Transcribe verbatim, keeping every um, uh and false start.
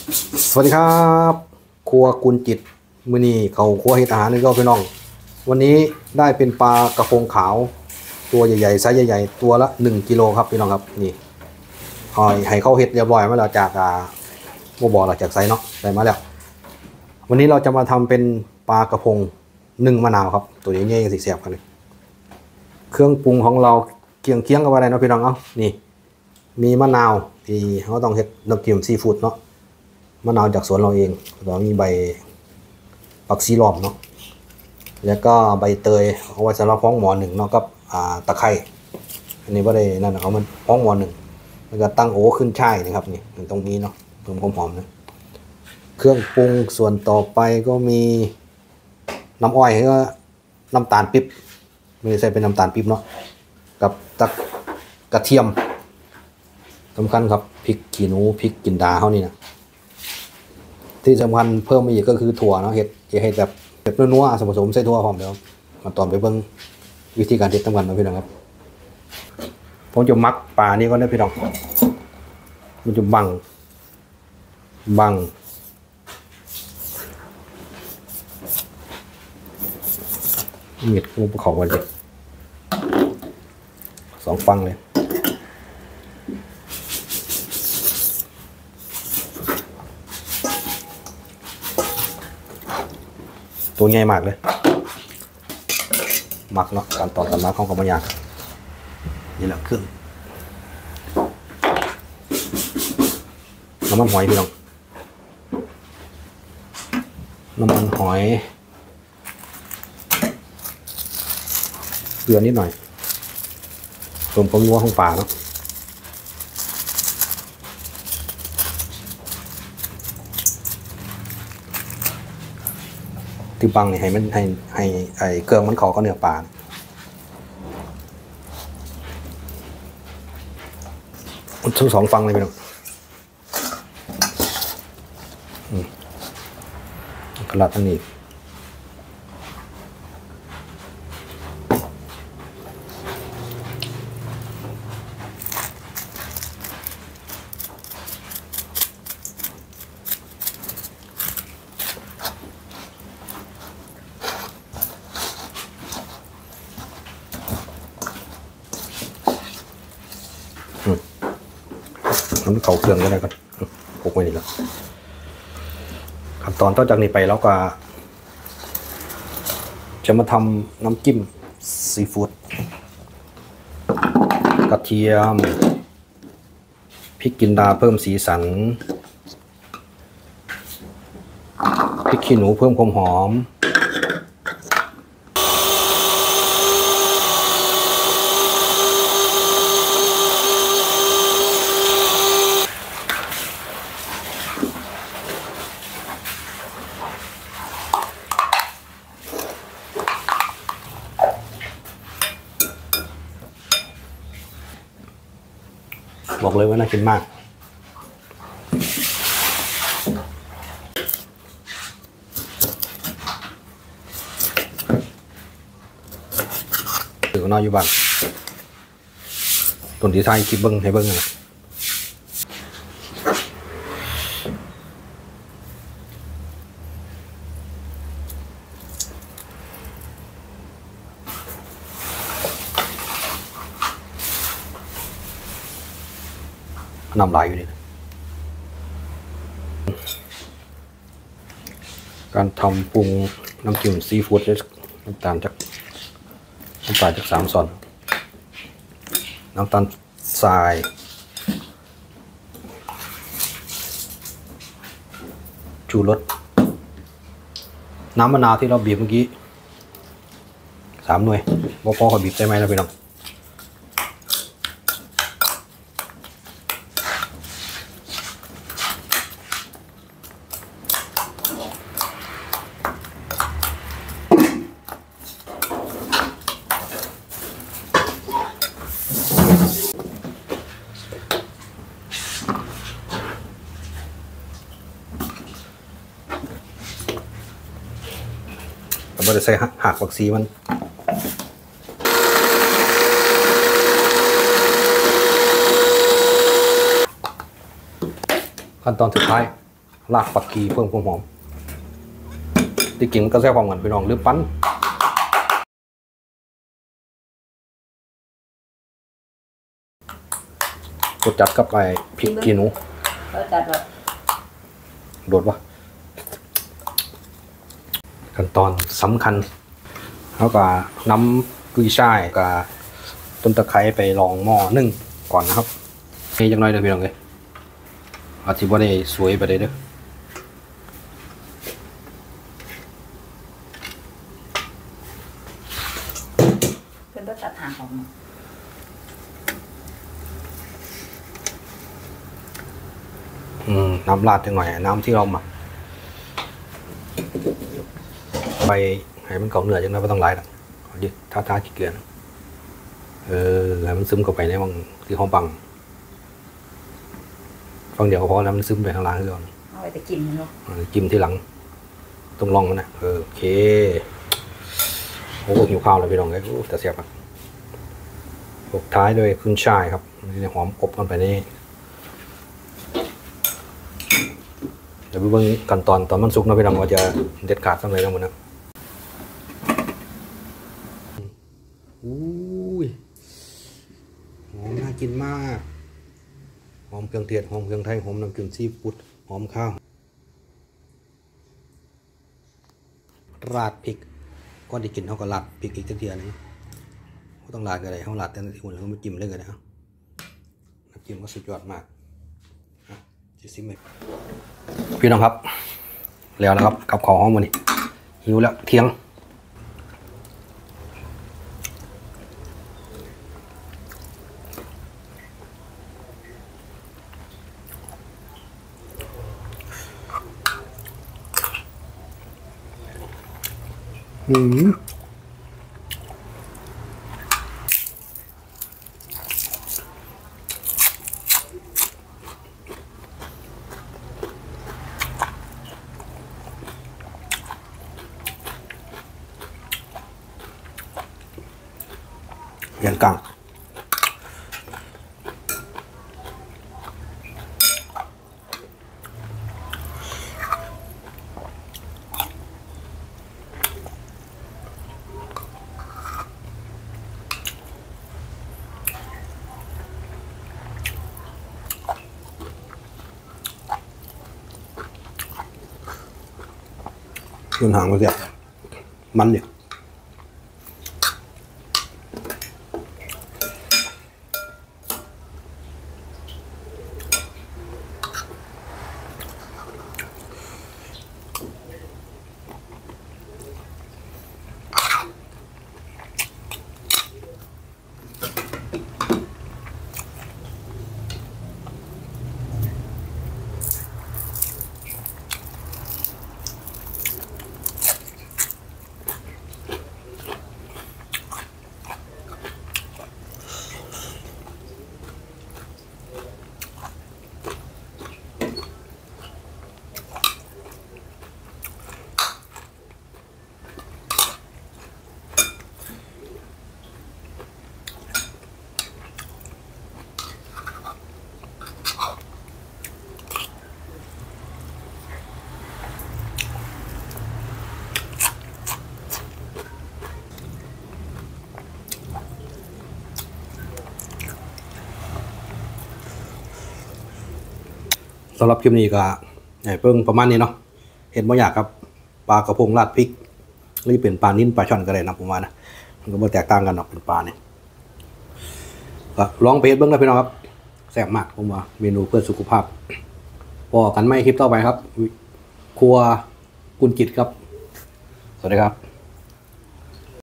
สวัสดีครับครัวกุลจิตมื้อนี้เขาครัวเฮ็ดอาหารนี่ก็พี่น้องวันนี้ได้เป็นปลากระพงขาวตัวใหญ่ๆไซส์ใหญ่ๆตัวละหนึ่งกิโลครับพี่น้องครับนี่หอยให้เขาเฮ็ดเรียบร้อยมาแล้วจากอ่าโมบอกหลักจากไซส์เนาะได้มาแล้ววันนี้เราจะมาทำเป็นปลากระพงนึ่งมะนาวครับตัวนี้ๆสิแซ่บกันเลยเครื่องปรุงของเราเคียงเคียงกับอะไรเนาะพี่น้องเอ้านี่มีมะนาวที่เขาต้องเฮ็ดน้ำจิ้มซีฟู้ดเนาะมะนาวจากสวนเราเองแล้วมีใบผักชีล้อมเนาะแล้วก็ใบเตยเอาไว้สำหรับห้องหมอหนึ่งเนาะกับอ่าตะไคร้อันนี้ว่าได้นั่นเอามันห้องหมอหนึ่งแล้วก็ตั้งโอ้ขึ้นช่ายนะครับนี่มันตรงนี้เนาะเพิ่มความหอมนะเครื่องปรุงส่วนต่อไปก็มีน้ำอ้อยก็น้ำตาลปิ๊บไม่ใช่เป็นน้ำตาลปิ๊บเนาะกับตะกระเทียมสำคัญครับพริกขี้หนูพริกจินดาเขานี่นะที่สำคัญเพิ่มมาอีกก็คือถั่วเนาะเห็ดจะเห็ดแบบแบบนัวๆผสมใส่ถั่วหอมเดี๋ยวมาตอนไปเบิ่งวิธีการเด็ดตั้งวันนะพี่น้องครับผมจะมักปลานี่ก็ได้พี่น้องมันจะบังบังมีดงูปลาเขากันเลยสองฟังเลยตัวใหญ่มากเลยมักเนาะการต่อตัดมาของกรรมยากนี่แหละเครื่องน้ำมันหอยพี่น้องน้ำมันหอยเกลือนิดหน่อยเพิ่มความนัวของปลาเนาะที่บังนี่ให้มันให้ให้ไอ้เกลือมันเขาก็เนื้อปลาทั้งสองฟังเลยพี่น้องกระลัดอันนี้มันเข่าเครื่องก็ได้ก่อนพกไว้นี่แล้วขั้นตอนต่อจากนี้ไปแล้วก็จะมาทำน้ำจิ้มซีฟู้ดกระเทียมพริกจินดาเพิ่มสีสันพริกขี้หนูเพิ่มความหอมบอกเลยว่าน่ากินมากถือว่าน้อยอยู่บ้างต้นที่ไทยคิดเบิ้งให้เบิ้งนะน้ำลายอยู่นี่การทำปรุงน้ำจิ้มซีฟู้ดน้ำตาลจากน้ำตาลจากสามส่วนน้ำตาลทรายชูรสน้ำมะนาวที่เราบีบเมื่อกี้สามหน่วยพอพอขอบีบได้ไหมนะพี่น้องเราจะใส่หักผักชีมัน ขั้นตอนสุดท้ายรากปักกีเพิ่มความหอมที่กินก็แซ่บความกันพี่น้องหรือปั้นกดจัดกับไปพริกขี้หนูโดดวะขั้นตอนสำคัญแล้วก็น้ำกุยช่ายกับต้นตะไคร้ไปลองหม้อนึ่งก่อนนะครับนี่จังน้อยเด้อพี่น้องเลยอาจจะบ่ได้สวยไปเลยเด้อเพื่อนก็ตัดหางออกมาอืมน้ำราดจังหน่อยน้ำที่เราหมักไปให้มันเกาเนื้อจังเลยไม่ต้องไล่หรอกดิท่าท่าขี้เกียจเออให้มันซึมเข้าไปในบางที่ห้องปังฟังเดี๋ยวพอแล้วมันซึมไปข้างล่างก่อนเอาไปแต่กินมันเนาะจิ้มที่หลังตรงร่องมันนะเออโอเคโอ้หิวข้าวเลยพี่น้องเลยโอ้แต่เสียบอ่ะตกท้ายด้วยขึ้นช่ายครับนี่หอมอบกันไปนี่เดี๋ยวไปเบิ่งขั้นตอนตอนมันสุกนะพี่น้องว่าจะเด็ดขาดสักเลยนะมันนะอุ้ยหอมน่ากินมากหอมเครื่องเทศหอมเครื่องไทยหอมน้ำจิ้มซีฟู้ดหอมข้าวราดพริกก็ได้กินเขาก็ราดพริกอีกทีนึงเขาต้องราดกันเลยเขาราดแต่ที่คนเขาไม่จิ้มเลยกันนะน้ำจิ้มก็สุดยอดมากจะซิมไหมพี่น้องครับแล้วนะครับกับข้าวหอมวันนี้หิวแล้วเที่ยงอืมเรียนกลางส่วนหางมันเสียมันเนี่ยสำหรับคลิปนี้ก็เพิ่งประมาณนี้เนาะเห็นบ่อยากครับปลากระพงราดพริกหรือเป็นปลานิ่นปลาช่อนก็ได้นะผมว่านะมันก็ไม่แตกต่างกันหรอกเป็นปลาเนี่ยก็ลองไปเฮ็ดเบิ่งได้พี่น้องครับแซ่บมากผมว่าเมนูเพื่อสุขภาพพอกันไม่คลิปต่อไปครับครัวกุญจิตครับสวัสดีครับ